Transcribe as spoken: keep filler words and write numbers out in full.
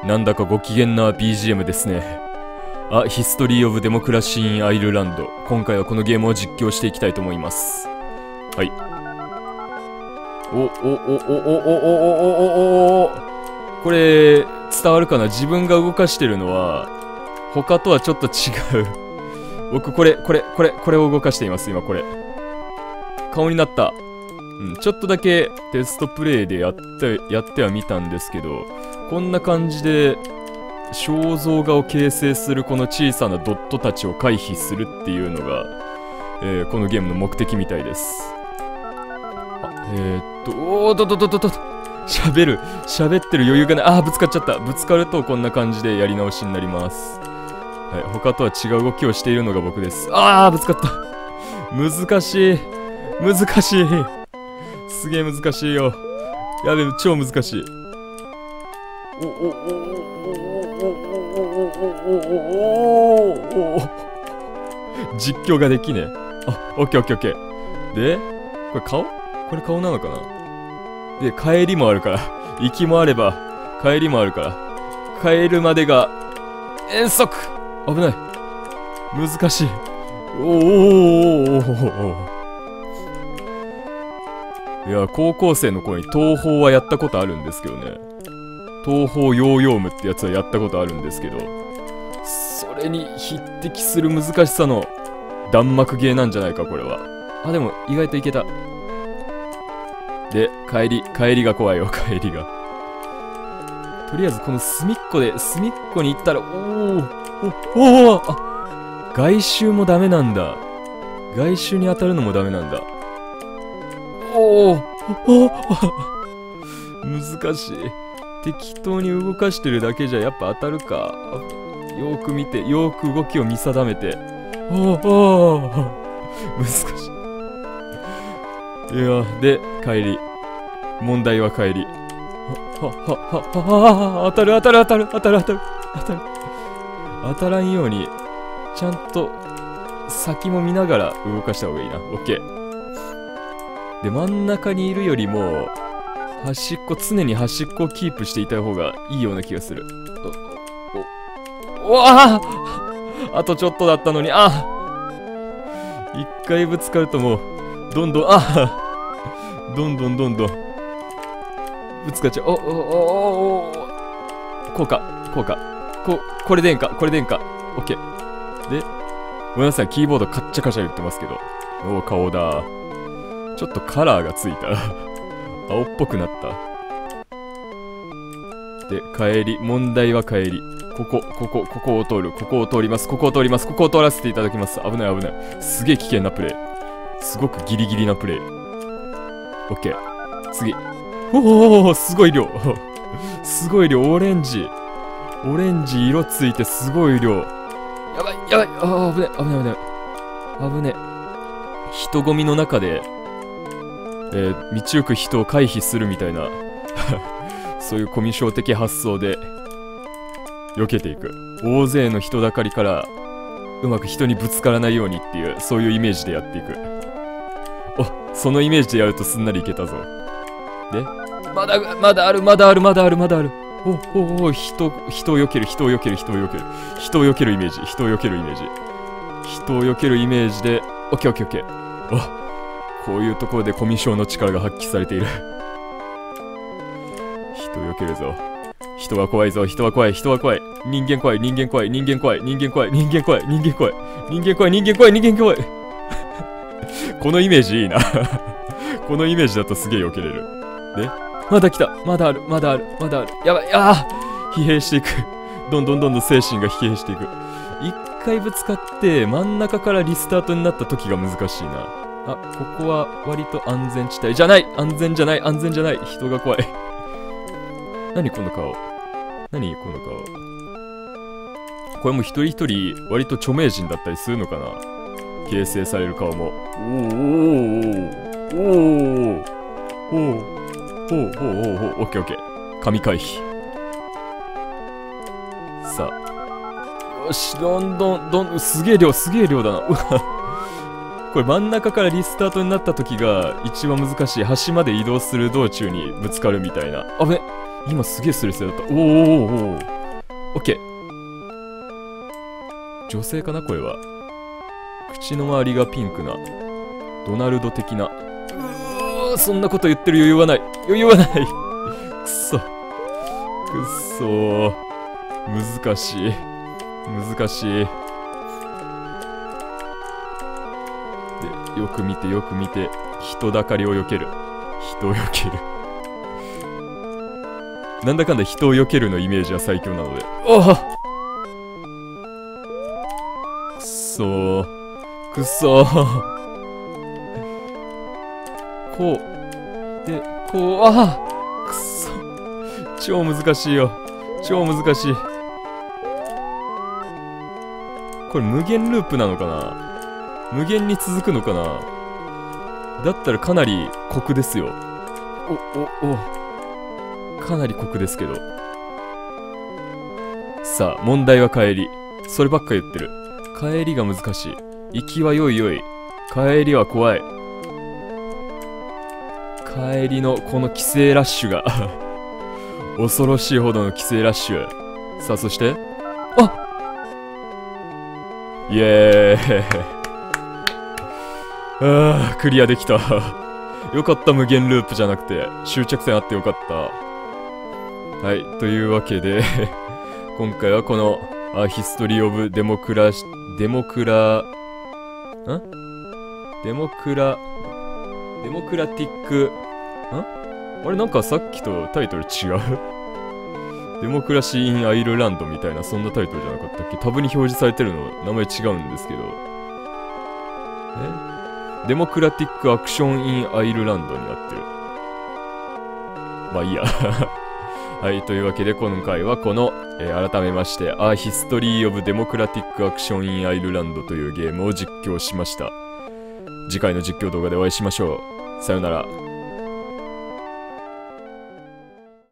なんだかご機嫌な ビージーエム ですね。あ、ヒストリー・オブ・デモクラシー・イン・アイルランド。今回はこのゲームを実況していきたいと思います。はい。お、お、お、お、お、お、お、お、お、お、これ、伝わるかな？自分が動かしてるのは、他とはちょっと違う。僕、これ、これ、これ、これを動かしています、今これ。顔になった。うん、ちょっとだけテストプレイでやって、やってはみたんですけど、こんな感じで肖像画を形成するこの小さなドットたちを回避するっていうのが、えー、このゲームの目的みたいです。あ、えー、っと、おー、どどどどどど、喋る、喋ってる余裕がない。あー、ぶつかっちゃった。ぶつかるとこんな感じでやり直しになります。はい、他とは違う動きをしているのが僕です。あー、ぶつかった。難しい。難しい。すげえ難しいよ。やべえ、超難しい。おおおおおおおおおおお、実況ができねえ。あ、オッケーオッケーオッケー。で、これ顔？これ顔なのかな？で、帰りもあるから。行きもあれば、帰りもあるから。帰るまでが、遠足！危ない。難しい。おおおおおおお。いや、高校生の頃に東宝はやったことあるんですけどね。東宝ヨーヨームってやつはやったことあるんですけど、それに匹敵する難しさの弾幕ゲーなんじゃないか、これは。あ、でも意外といけた。で、帰り、帰りが怖いよ、帰りが。とりあえずこの隅っこで、隅っこに行ったら、おー、お、おー、あ、外周もダメなんだ。外周に当たるのもダメなんだ。おー、おー、難しい。適当に動かしてるだけじゃやっぱ当たるか。よーく見て、よーく動きを見定めて。おー、おー、難しい。いや、で、帰り。問題は帰り。は、は、は、は、当たる当たる当たる当たる当たる当たる。当たらんように、ちゃんと先も見ながら動かした方がいいな。オッケー。で、真ん中にいるよりも、端っこ、常に端っこをキープしていた方がいいような気がする。お、お、お、ああ、あとちょっとだったのに、ああ、一回ぶつかるともう、どんどん、ああ、どんどんどんどん、ぶつかっちゃう。お、お、お、お、こうか、こうか、こ、これでんか、これでんか、オッケー。で、ごめんなさい、キーボードカッチャカチャ言ってますけど。おお、顔だ。ちょっとカラーがついた。青っぽくなった。で、帰り。問題は帰り。ここ、ここ、ここを通る。ここを通ります。ここを通ります。ここを通らせていただきます。危ない危ない。すげえ危険なプレイ。すごくギリギリなプレイ。オッケー。次。おお、すごい量。すごい量。オレンジ。オレンジ色ついてすごい量。やばい、やばい。ああ、危ない、危ない、危ない。危ね。人混みの中で、えー、道行く人を回避するみたいなそういうコミュ障的発想で避けていく。大勢の人だかりからうまく人にぶつからないようにっていう、そういうイメージでやっていく。お、そのイメージでやるとすんなりいけたぞ。で、まだまだあるまだあるまだあるまだある。おおお、人人を避ける人を避ける人を避ける人を避けるイメージ、人を避けるイメージ、人を避けるイメージで、オッケーオッケーオッケー。お、こういうところでコミュ障の力が発揮されている。人を避けるぞ。人は怖いぞ。人は怖い。人は怖い。人間怖い。人間怖い。人間怖い。人間怖い。人間怖い。人間怖い。人間怖い。人間怖い。人間怖い。このイメージいいな。このイメージだとすげえ避けれる。で、まだ来た。まだある。まだある。まだある。やばい。ああ、疲弊していく。どんどんどんどん精神が疲弊していく。一回ぶつかって真ん中からリスタートになった時が難しいな。あ、ここは割と安全地帯じゃない。安全じゃない。安全じゃない。人が怖い。何この顔。何この顔。これも一人一人割と著名人だったりするのかな。形成される顔も。おーおーおーおーおーおーおーおーおーおーおーオッケーオッケー。神回避。さあ。よし、どんどんどん、すげえ量、すげえ量だな。これ真ん中からリスタートになった時が一番難しい。端まで移動する道中にぶつかるみたいな。あぶね、 今すげえスレスレだった。おーおーおーオッケー。女性かなこれは。口の周りがピンクなドナルド的な。うーそんなこと言ってる余裕はない。余裕はない。くそ。くっそー。難しい。難しい。で、よく見てよく見て。人だかりを避ける。人を避ける。なんだかんだ人を避けるのイメージは最強なので。おおくそー。くそー。こう。で、こう。ああくそ。超難しいよ。超難しい。これ無限ループなのかな？無限に続くのかな？だったらかなり酷ですよ。お、お、お。かなり酷ですけど。さあ、問題は帰り。そればっか言ってる。帰りが難しい。行きはよいよい。帰りは怖い。帰りのこの帰省ラッシュが恐ろしいほどの帰省ラッシュ。さあ、そしてあイエーイあークリアできたよかった、無限ループじゃなくて終着点あってよかった。はい、というわけで今回はこのあヒストリー・オブ・デモクラデモクラんデモクラデモクラティックんあれなんかさっきとタイトル違うデモクラシー・イン・アイルランドみたいなそんなタイトルじゃなかったっけ？タブに表示されてるの名前違うんですけど、えデモクラティック・アクション・イン・アイルランドになってる。まあいいやはい、というわけで今回はこの、えー、改めまして「A History of Democratic Action in Ireland」というゲームを実況しました。次回の実況動画でお会いしましょう。さよなら。